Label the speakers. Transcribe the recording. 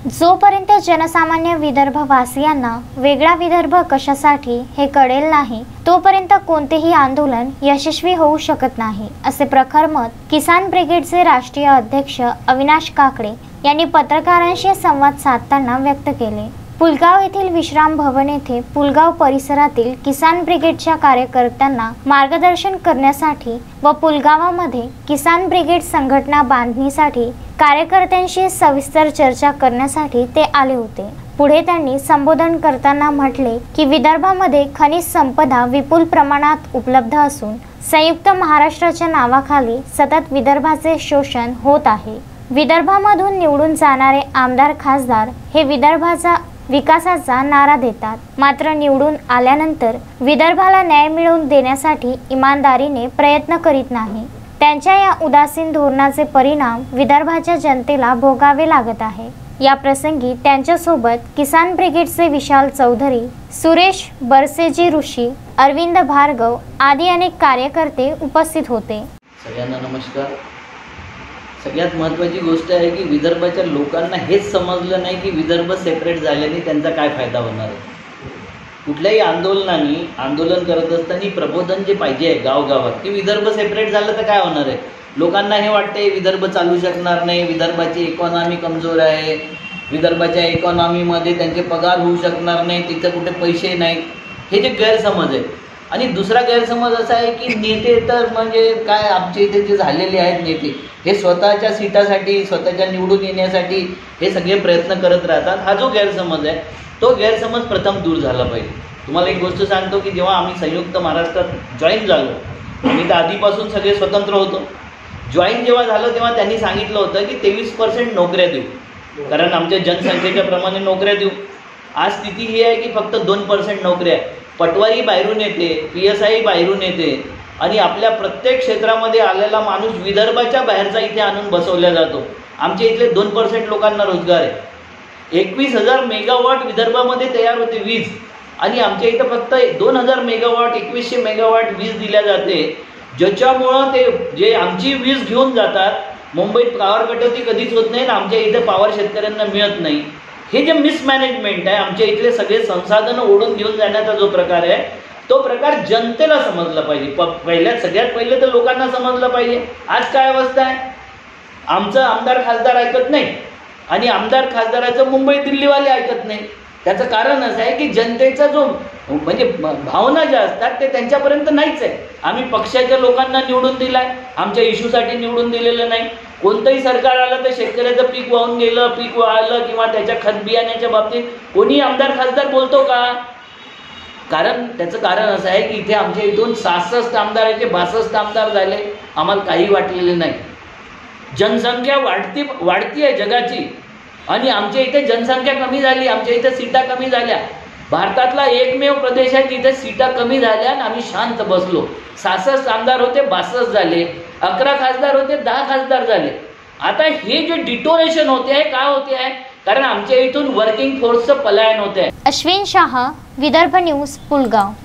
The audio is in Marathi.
Speaker 1: जोपर्यंत जनसामान्य विदर्भवासियांना वेगळा विदर्भ कशासाठी हे कळेल नाही तोपर्यंत कोणतेही आंदोलन यशस्वी होऊ शकत नाही, असे प्रखर मत किसान ब्रिगेडचे राष्ट्रीय अध्यक्ष अविनाश काकडे यांनी पत्रकारांशी संवाद साधताना व्यक्त केले। पुलगाव येथील विश्राम भवन येथे पुलगाव परिसरातील किसान ब्रिगेडच्या कार्यकर्त्यांना मार्गदर्शन करण्यासाठी व पुलगावामध्ये किसान ब्रिगेड संघटना बांधणीसाठी कार्यकर्त्यांशी सविस्तर चर्चा करण्यासाठी ते आले होते। पुढे त्यांनी संबोधन करताना म्हटले की विदर्भामध्ये खनिज संपदा विपुल प्रमाणात उपलब्ध असून संयुक्त महाराष्ट्राच्या नावाखाली सतत विदर्भाचे शोषण होत आहे। विदर्भामधून निवडून जाणारे आमदार खासदार हे विदर्भाचा विकासाचा नारा देतात, मात्र निवडून आल्यानंतर विदर्भाला न्याय मिळवून देण्यासाठी इमानदारीने प्रयत्न करीत नाही। त्यांच्या या उदासीन धोरणाचे परिणाम विदर्भाच्या जनतेला भोगावे लागत आहे। या प्रसंगी त्यांच्यासोबत किसान ब्रिगेडचे विशाल चौधरी, सुरेश बरसेजी ऋषी, अरविंद भार्गव आदी अनेक कार्यकर्ते उपस्थित होते।
Speaker 2: सगळ्यांना नमस्कार। सगळ्यात महत्त्वाची गोष्ट आहे की विदर्भाच्या लोकांना हेच समजलं नाही की विदर्भ सेपरेट झाल्याने त्यांचा काय फायदा होणार आहे। कुठल्याही आंदोलन करत असताना प्रबोधन जे पाहिजे आहे गावगावात की विदर्भ सेपरेट झालं तर काय होणार आहे। लोकांना हे वाटते विदर्भ चालू शकणार नाही, विदर्भाची इकॉनॉमी कमजोर आहे, विदर्भाच्या इकॉनॉमीमध्ये त्यांचे पगार होऊ शकणार नाही, तिथं कुठे पैसे नाहीत, हे जे गैरसमज आहे। आणि दुसरा गैरसमज असा आहे की नेते तर म्हणजे काय आमच्या इथे जे झालेले आहेत नेते हे स्वतःच्या सीटासाठी स्वतःच्या निवडून येण्यासाठी हे सगळे प्रयत्न करत राहतात। हा जो गैरसमज आहे तो गैरसमज प्रथम दूर झाला पाहिजे। तुम्हाला एक गोष्ट सांगतो की जेव्हा आम्ही संयुक्त महाराष्ट्रात जॉईन झालो, आम्ही तर आधीपासून सगळे स्वतंत्र होतो। जॉईन जेव्हा झालं तेव्हा त्यांनी सांगितलं होतं की 23% नोकऱ्या देऊ, कारण आमच्या जनसंख्येच्या प्रमाणे नोकऱ्या देऊ। आज स्थिती ही आहे की फक्त 2% नोकऱ्या। पटवारी बाहेरून येते, PSI बाहेरून येते आणि आपल्या प्रत्येक क्षेत्रामध्ये आलेला माणूस विदर्भाच्या बाहेरचा इथे आणून बसवला जातो। आमच्या इथले 2% लोकांना रोजगार आहे। 21,000 मेगावॉट विदर्भामध्ये तयार होते वीज, आणि आमच्या इथं फक्त 2,000 मेगावॉट 2100 मेगावॉट वीज दिल्या जाते, ज्याच्यामुळं ते जे आमची वीज घेऊन जातात मुंबईत पॉवर कटौती कधीच होत नाही, आमच्या इथं पॉवर शेतकऱ्यांना मिळत नाही। हे जे मिसमॅनेजमेंट आहे, आमच्या इथले सगळे संसाधनं ओढून घेऊन जाण्याचा जो प्रकार आहे तो प्रकार जनतेला समजला पाहिजे। सगळ्यात पहिले तर लोकांना समजलं पाहिजे। आज काय अवस्था आहे, आमचं आमदार खासदार ऐकत नाही आणि आमदार खासदाराचं मुंबई दिल्लीवाले ऐकत नाही। त्याचं कारण असं आहे की जनतेचा जो म्हणजे भावना ज्या असतात ते त्यांच्यापर्यंत नाहीच आहे। आम्ही पक्षाच्या लोकांना निवडून दिलाय, आमच्या इश्यूसाठी निवडून दिलेलं नाही। कोणतंही सरकार आलं तर शेतकऱ्याचं पीक वाहून गेलं, पीक वाळलं किंवा त्याच्या खत बियाण्याच्या बाबतीत कोणी आमदार खासदार बोलतो का? त्याचं कारण असं आहे की इथे आमच्या इथून 66 आमदाराचे 62 आमदार झाले, आम्हाला काही वाटलेले नाही। जनसंख्या वाढती आहे जगाची, आणि आमच्या इथे जनसंख्या कमी झाली, आमच्या इथे सीटा कमी झाल्या। भारतातला एकमेव प्रदेश आहे जिथे सीटा कमी झाल्या आणि आम्ही शांत बसलो। 66 आमदार होते 62 झाले, 11 खासदार होते 10 खासदार झाले। आता हे जे डिटोरेशन होते आहे काय होते आहे, कारण आमच्या इथून वर्किंग फोर्सचं पलायन होते आहे।
Speaker 1: अश्विन शाह, विदर्भ न्यूज, पुलगाव।